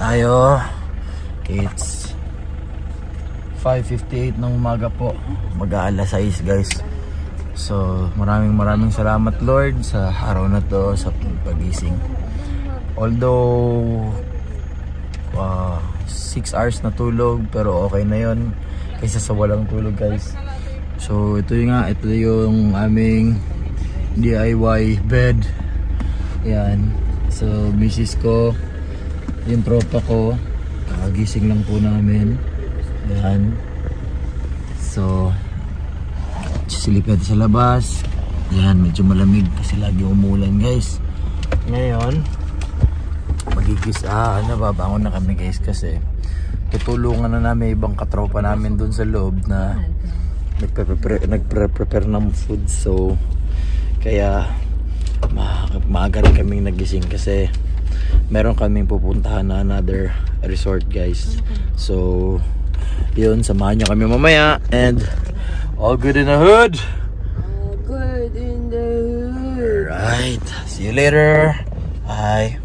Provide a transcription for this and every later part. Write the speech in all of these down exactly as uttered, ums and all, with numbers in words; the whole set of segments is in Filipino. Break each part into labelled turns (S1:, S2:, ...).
S1: tayo. It's five fifty-eight ng umaga po. Mag-aalas sais guys. So maraming maraming salamat Lord sa araw na to, sa pagising. Although uh, six hours na tulog, pero okay na yon kaysa sa walang tulog guys. So ito yung nga, ito yung aming D I Y bed. Yan. So misis ko, yung tropa ko, kakagising lang po namin. Ayan. So silip natin sa labas. Ayan, medyo malamig kasi lagi umulan guys. Ngayon magigis, ah ano, babangon na kami guys kasi tutulungan na namin ibang katropa namin dun sa loob na nagpre-prepare nagpre-prepare ng food. So kaya ma maaga rin kaming nagising kasi meron kaming pupuntahan na another resort guys. So yun, samahan nyo kami mamaya. And all good in the hood.
S2: All good in the hood.
S1: Alright, see you later. Bye.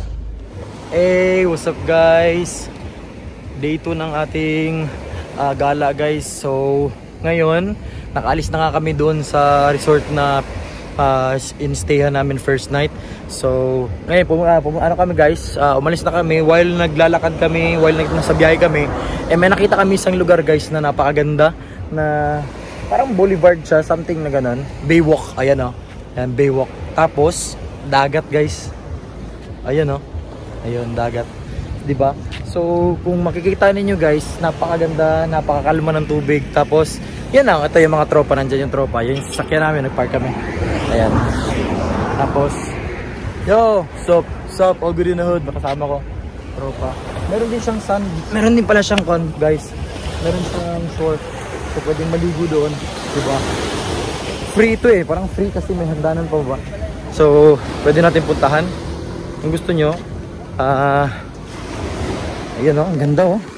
S1: Hey, what's up guys? Day two ng ating uh, gala guys. So ngayon nakaalis na nga kami doon sa resort na Uh, in-stayhan namin first night. So ngayon pum uh, pum ano kami guys, uh, umalis na kami. While naglalakad kami, while nasa biyahe kami, eh may nakita kami isang lugar guys na napakaganda, na parang boulevard siya, something na ganun, Baywalk. Ayan o, oh. Ayan, Baywalk. Tapos dagat guys. Ayan o, oh. Ayun, dagat, diba? So kung makikita ninyo guys, napakaganda, napakakalma ng tubig. Tapos yan lang, ito yung mga tropa, nandyan yung tropa, yung sasakyan namin, nagpark kami. Ayan. Tapos yo, sup, sup, all good in the hood. Makasama ko tropa. Meron din siyang sun, meron din pala siyang con guys. Meron siyang short, so pwedeng maligo doon, diba? Free ito eh, parang free kasi may handanan pa ba. So pwede natin puntahan kung gusto nyo. Ah uh, ayan o, oh, ang ganda oh.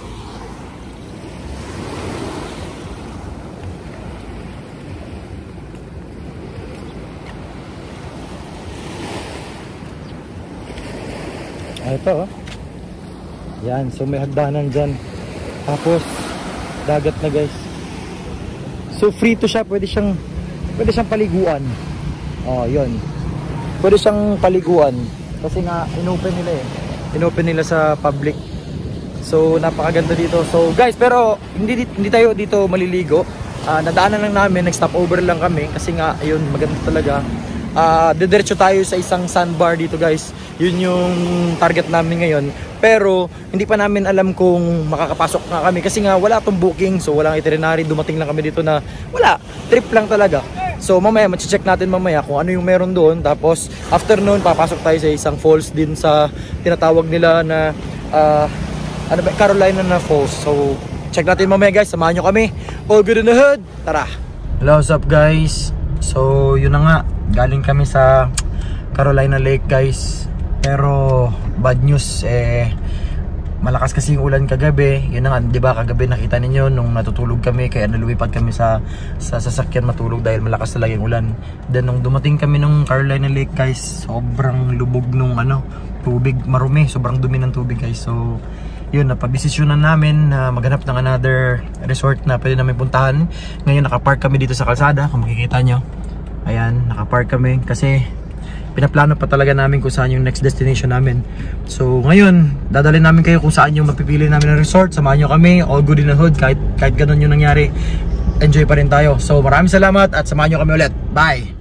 S1: Ito oh. Yan, so may hagdanan dyan. Tapos dagat na guys. So free to siya, pwede siyang pwede siyang paliguan. Oh, yun. Pwede siyang paliguan kasi nga inopen nila eh. Inopen nila sa public. So napakaganda dito. So guys, pero hindi hindi tayo dito maliligo. Uh, nadaanan lang namin, nag-stop over lang kami kasi nga ayun, maganda talaga. Uh, didiretso tayo sa isang sandbar dito guys. Yun yung target namin ngayon. Pero hindi pa namin alam kung makakapasok na kami kasi nga wala tong booking. So walang itinerary, dumating lang kami dito na wala, trip lang talaga. So mamaya ma-check natin mamaya kung ano yung meron doon. Tapos after noon papasok tayo sa isang falls din sa tinatawag nila na uh, ano ba, Carolina na Falls. So check natin mamaya guys, samahan nyo kami. All good in the hood, tara. Hello, what's up guys? So yun na nga, galing kami sa Carolina Lake guys. Pero bad news, eh malakas kasi yung ulan kagabi. Yun na nga, di ba kagabi nakita ninyo nung natutulog kami, kaya naluwipad kami sa sa sasakyan matulog dahil malakas talaga yung ulan. Then nung dumating kami nung Carolina Lake guys, sobrang lubog nung ano, tubig, marumi, sobrang dumi ng tubig guys. So yun, napabisisyonan namin na maghanap ng another resort na pwede namin puntahan. Ngayon nakapark kami dito sa kalsada, kung makikita nyo. Ayan, nakapark kami kasi pinaplano pa talaga namin kung saan yung next destination namin. So ngayon, dadalhin namin kayo kung saan yung mapipili namin na resort. Samahan nyo kami, all good in the hood. Kahit, kahit ganun yung nangyari, enjoy pa rin tayo. So maraming salamat at samahan nyo kami ulit. Bye!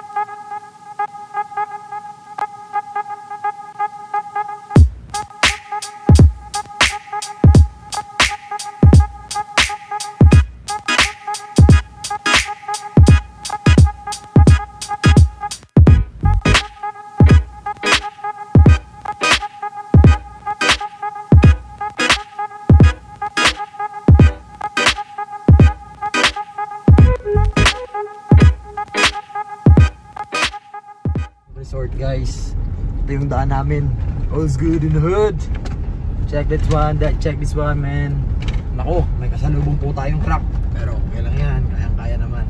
S1: Resort guys, ito yung daan namin. All's good in the hood. Check this one, that check this one man. Nako, may kasalubong po tayong truck, pero okay lang yan, kayang kaya naman.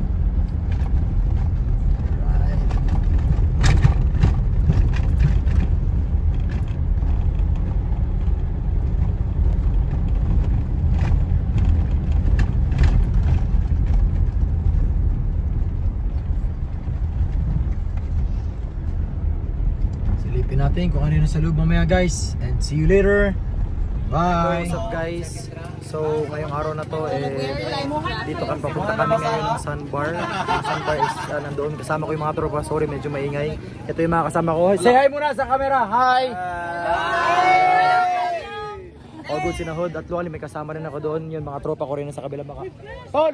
S1: Right. natin kung ano yung nasa loob mamaya guys. And see you later. Bye! What's up guys? So ngayong araw na to eh, dito kami papunta kami ngayon ng Sandbar. Yung Sandbar is uh, nandoon. Kasama ko yung mga tropa. Sorry medyo maingay. Ito yung mga kasama ko. Say hi muna sa camera. Hi! Hi! All good sinahod. At luckily may kasama rin ako doon. Yung mga tropa ko rin sa kabila baka. Tol!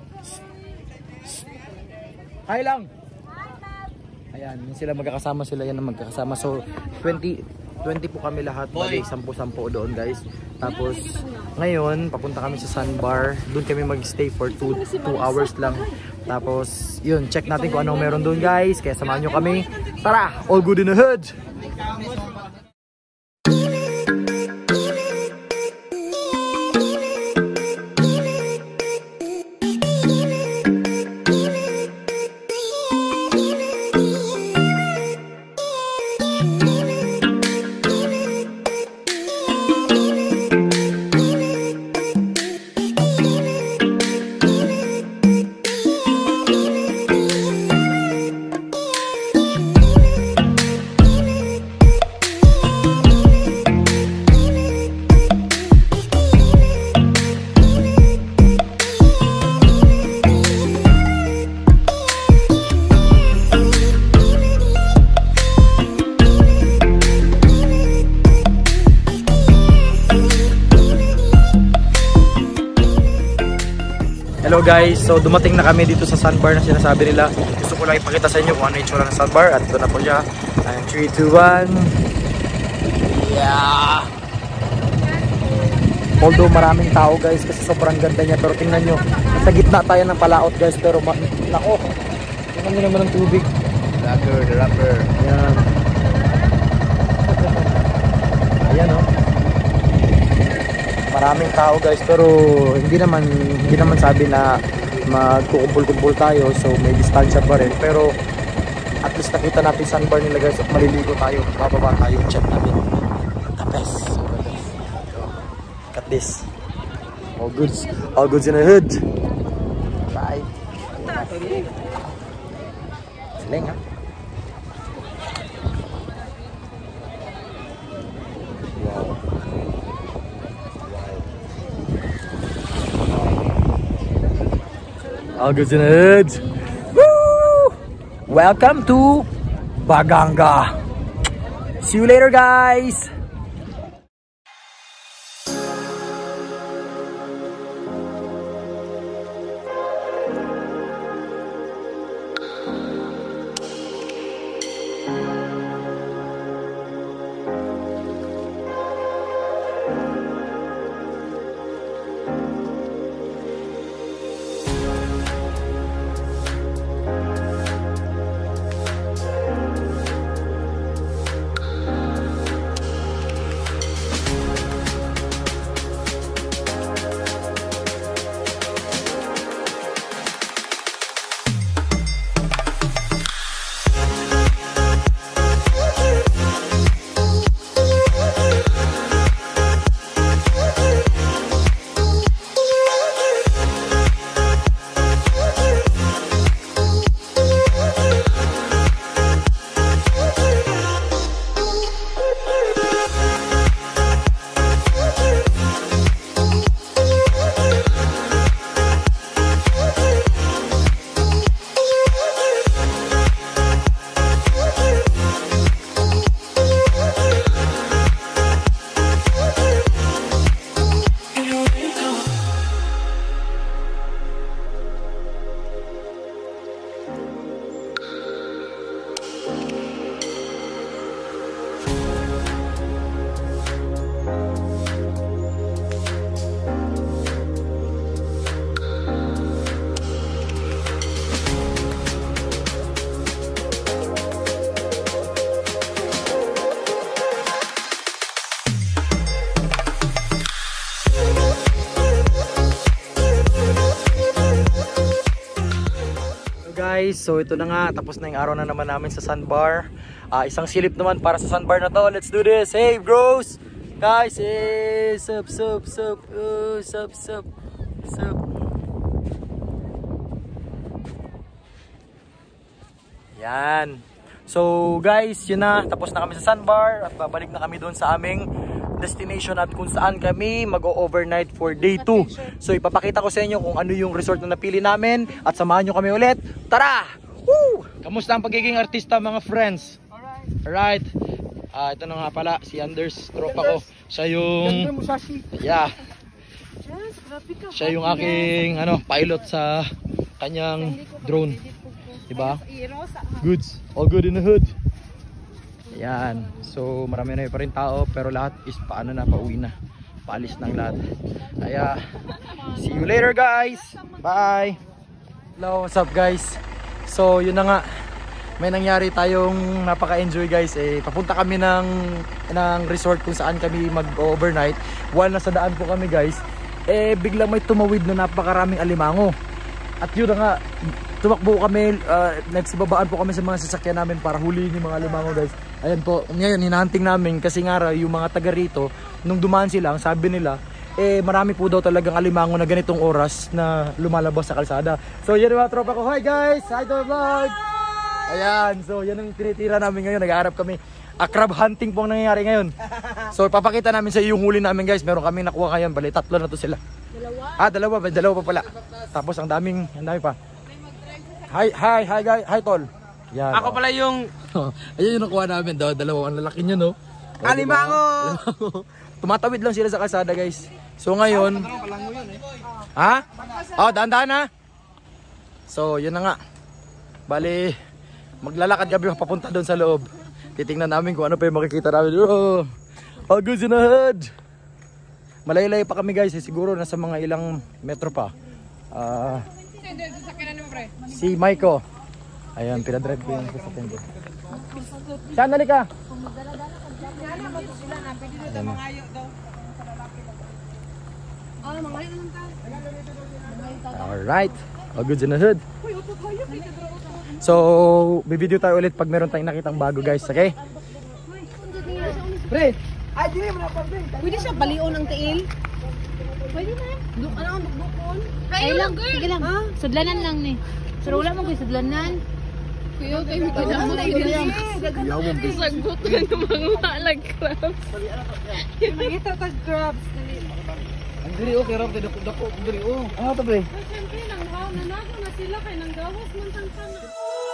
S1: Hi lang! Ayan, yun sila magkakasama sila yan ang magkakasama. So twenty, twenty po kami lahat. Bali, sampu-sampu doon guys. Tapos ngayon, papunta kami sa Sandbar. Doon kami mag-stay for two hours lang. Tapos yun, check natin kung anong meron doon guys. Kaya samahan nyo kami. Tara! All good in the hood! Hello guys, so dumating na kami dito sa Sandbar na sinasabi nila. Gusto ko lang ipakita sa inyo kung ano yung itsura ng Sandbar. At ito na po siya. And three, two, one. Yeah! Although maraming tao guys kasi sobrang ganda niya. Pero tingnan nyo, nasa gitna tayo ng palaot guys. Pero nako, tingnan nyo naman ang tubig. Rapper, the rapper. Ayan. Ayan o. Oh. Maraming tao guys pero hindi naman hindi naman sabi na magkukumpul-kumpul tayo, so may distansya pa rin, pero at least nakita natin Sandbar nila guys at maliligo tayo, bababa tayo, check natin the best. Look at this, all goods all goods in the hood. Bye. Siling ha. All good in the hood. Woo! Welcome to Baganga. See you later, guys. Guys, so ito na nga, tapos na yung araw na naman namin sa Sandbar. Uh, isang silip naman para sa Sandbar na to. Let's do this. Hey bros, guys, hey, sup, sup, sup, uh, sup, sup, sup. Yan. So guys, yun na, tapos na kami sa sandbar at babalik na kami doon sa aming destination at kung saan kami mag-overnight for day two. So ipapakita ko sa inyo kung ano yung resort na napili namin at samahan nyo kami ulit. Tara! Woo! Kamusta ang pagiging artista mga friends? Alright. Ah, ito na nga pala, si Anders, tropa ko. Siya yung... Yeah. Siya yung aking ano, pilot sa kanyang drone. Diba? Goods. All good in the hood. Ayan. So marami na pa rin tao pero lahat is paano na, pauwi na. Paalis ng lahat. Kaya see you later guys. Bye. Hello, what's up guys? So yun na nga. May nangyari tayong napaka-enjoy guys. Eh, papunta kami ng, ng resort kung saan kami mag-overnight. While nasa daan po kami guys, eh biglang may tumawid na napakaraming alimango. At yun na nga, tumakbo kami, uh, nagsibabaan po kami sa mga sasakyan namin para huliin yung mga alimango guys. Ayan po, ngayon hinahunting namin kasi nga yung mga taga rito, nung dumaan sila, sabi nila, eh marami po daw talagang alimango na ganitong oras na lumalabas sa kalsada. So yan yung mga tropa ko. Hi guys! Hi to the vlog! Ayan, so yan ang tinitira namin ngayon. Nag-aarap kami. A crab hunting po ang nangyayari ngayon. So ipapakita namin sa iyo yung huli namin guys. Meron kaming nakuha ngayon. Bali, tatlo na to sila. Dalawa? Ah, dalawa. Dalawa pa pala. Tapos ang daming, ang dami pa. Hi, hi, hi guys. Hi tol. Yan. Ako pala yung... Ayun yung nakuha namin daw. Dalawa. Ang lalaki nyo no. O, alimango! Diba? Tumatawid lang sila sa kalsada guys. So ngayon... Ha? Oh, dahan-dahan ha. So yun na nga. Bali, maglalakad kami papunta doon sa loob. Titingnan namin kung ano pa yung makikita namin. Oh, all good in the hood. Malaylay pa kami guys. Eh, siguro nasa mga ilang metro pa. Uh, si Maiko. Ayan, pinadrive ko yung sasakyan ko. Saan nali ka? Alright. All good in the hood. So, bibideo tayo ulit pag meron tayong nakitang bago guys, okay? Pre! Ay, di mo na pa, pre!
S2: Pwede siya balion ang tiil? Pwede na. Duk, ano ang dukdukon? Ay lang, girl! Sige lang. Ha? Sudlanan lang ni. Pero wala mo kayo sudlanan. Kuya, kayo may kinamot na yun. Yaw mo, bis. Sagbot ka ng mga alag crabs. Nakita tag crabs.
S1: Ang diri o, kaya rin, dako, ang diri o. Ano ito, pre?
S2: Siyempre, nanago na sila kay nanggawas man tangkan na.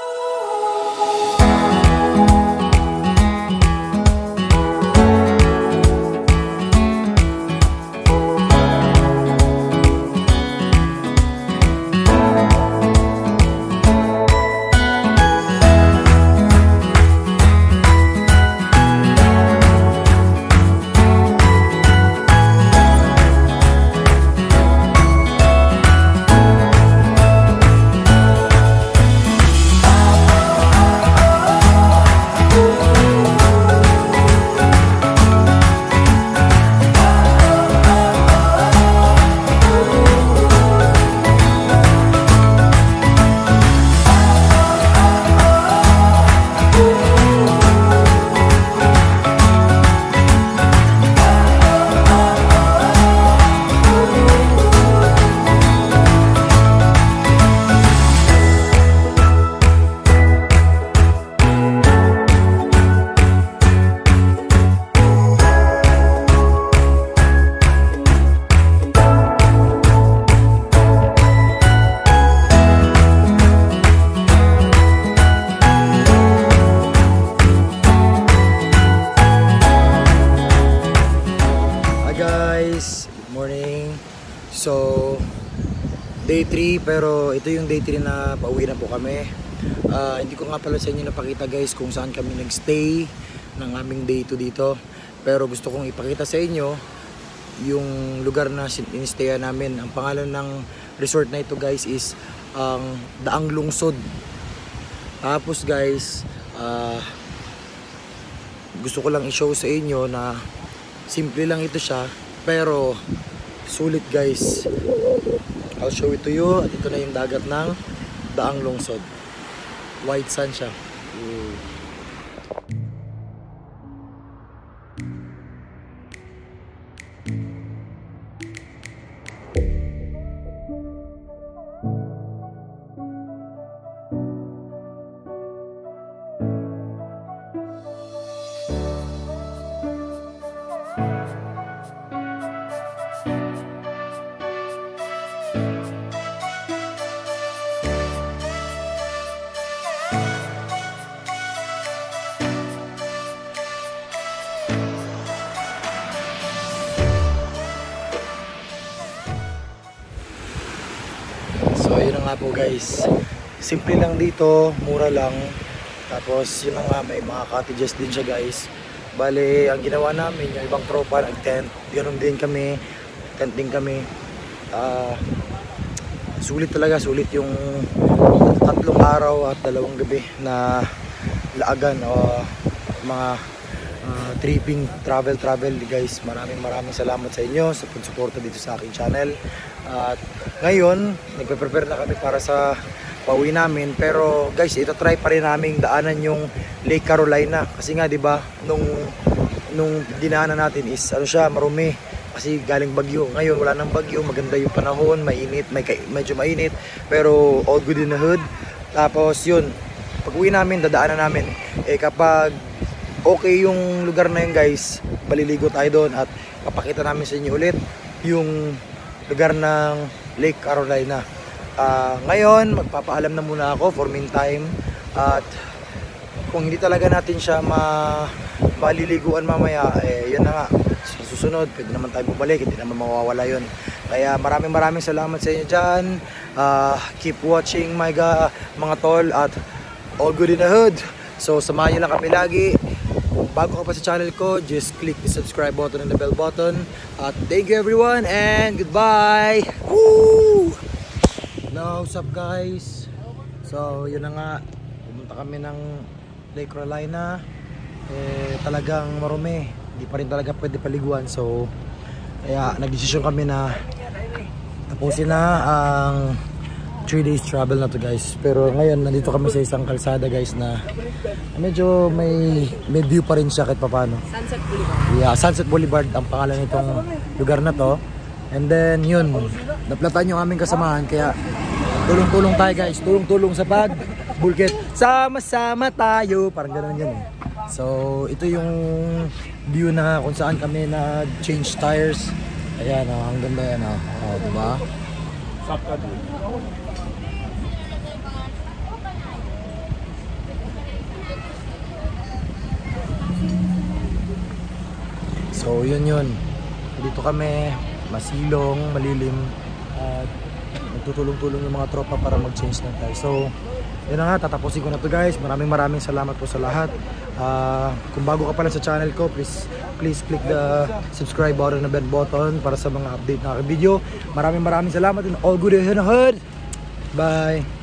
S1: So, day three, pero ito yung day three na pauwi na po kami. Uh, hindi ko nga pala sa inyo napakita guys kung saan kami nagstay ng aming day two dito. Pero gusto kong ipakita sa inyo yung lugar na in-stayan namin. Ang pangalan ng resort na ito guys is ang um, Daang Lungsod. Tapos guys, uh, gusto ko lang i-show sa inyo na simple lang ito siya, pero sulit guys. I'll show it to you. At ito na yung dagat ng Daang Lungsod. White sand siya. Ooh. So yun na nga po guys, simple lang dito, mura lang. Tapos yun na nga, may mga cottages din siya guys. Bale, ang ginawa namin, yung ibang tropa nag-tent, ganoon din kami, tent din kami. Uh, sulit talaga, sulit yung tatlong araw at dalawang gabi na laagan o mga uh, tripping, travel, travel guys. Maraming maraming salamat sa inyo sa pagsuporta dito sa aking channel. At ngayon, nagpe-prepare na kami para sa pauwi namin, pero guys, ito try pa rin namin daanan yung Lake Carolina kasi nga 'di ba nung nung dinaanan natin is ano siya, marumi kasi galing bagyo. Ngayon wala nang bagyo, maganda yung panahon, mainit, may medyo mainit pero all good in the hood. Tapos yun, pag-uwi namin dadaanan namin eh kapag okay yung lugar na yun guys, maliligo tayo doon at papakita namin sa inyo ulit yung lugar ng Lake Carolina. Uh, ngayon, magpapaalam na muna ako for meantime. At kung hindi talaga natin siya ma maliliguan mamaya, eh yun na nga, susunod, pwede naman tayo bumalik, hindi naman mawawala yun. Kaya maraming maraming salamat sa inyo dyan. Uh, keep watching my ga, mga tol, at all good in the hood. So samahan nyo lang kami lagi. Kung bago ka pa sa channel ko, just click the subscribe button and the bell button. At thank you everyone and goodbye. Woo! Now, what's up guys? So, yun na nga, pumunta kami ng Lake Carolina. Eh, talagang marumi. Hindi pa rin talaga pwede paliguan. So, kaya nagdesisyon kami na tapusin na ang three days travel na to guys. Pero ngayon, nandito kami sa isang kalsada guys na medyo may, may view pa rin siya kahit papano. Sunset Boulevard. Yeah, Sunset Boulevard ang pangalan nitong lugar na to. And then, yun, naplatan yung aming kasamahan. Kaya, tulong-tulong tayo guys, tulong-tulong sa pag-bulkit. Sama-sama tayo, parang gano'n yun eh. So, ito yung view na kung saan kami nag-change tires. Ayan, oh, ang ganda yan, oh. Oh, diba? So, yun yun. Dito kami, masilong, malilim, at nagtutulong-tulong yung mga tropa para mag-change ng tire. So, yun na nga, tatapusin ko na to guys. Maraming maraming salamat po sa lahat. Uh, kung bago ka pala sa channel ko, please please click the subscribe button and the bell button para sa mga update na aking video. Maraming maraming salamat and all good in the hood. Bye!